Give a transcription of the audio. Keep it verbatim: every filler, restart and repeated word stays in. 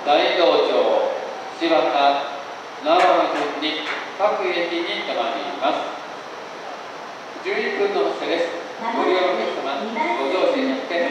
大道町、柴田、長野順に各駅に停まります。じゅういっぷんの発車です。ご利用のお客様、ご乗車にあって